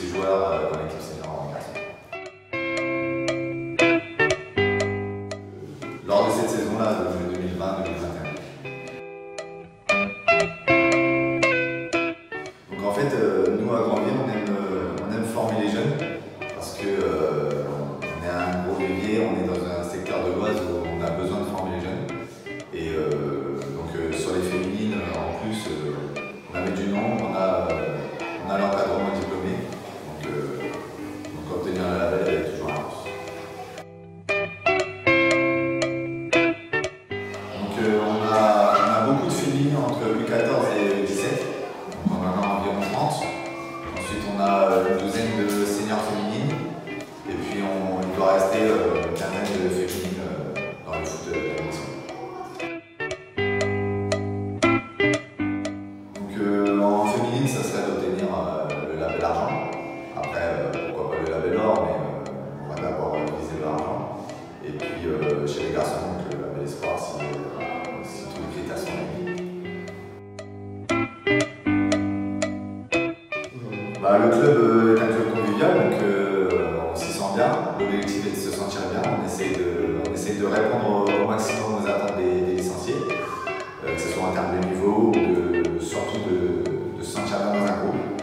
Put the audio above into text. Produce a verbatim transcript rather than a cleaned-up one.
six joueurs dans l'équipe senior en garçon. Lors de cette saison-là, de deux mille vingt deux mille vingt et un. Donc en fait, euh, nous à Grandvilliers, on aime, euh, on aime former les jeunes parce que euh, on est un gros vivier, on est dans un secteur de l'Oise où on a besoin de former les jeunes. Et euh, donc euh, sur les féminines, en plus, euh, on avait du nom, on a, euh, on a l'encadrement diplômé. Donc, euh, donc obtenir le label est toujours un plus. Donc euh, on, a, on a beaucoup de féminines entre U quatorze et U dix-sept. Donc on en a environ trente. Ensuite on a une douzaine de seniors féminines. Et puis on, il doit rester euh, une quinzaine de féminines euh, dans le foot de la maison. En féminine, ça serait d'obtenir euh, le label argent. Après, euh, pourquoi pas le label or, mais euh, on va d'abord viser l'argent. Et puis euh, chez les garçons, donc, le label espoir si, euh, si tous les critères sont réunis. Bah, le club euh, est un club convivial, donc euh, on s'y sent bien. L'objectif est de se sentir bien. On essaye de, on essaye de répondre au, au maximum aux attentes des, des licenciés, euh, que ce soit en termes de niveau ou de, surtout de, de se sentir bien dans un groupe.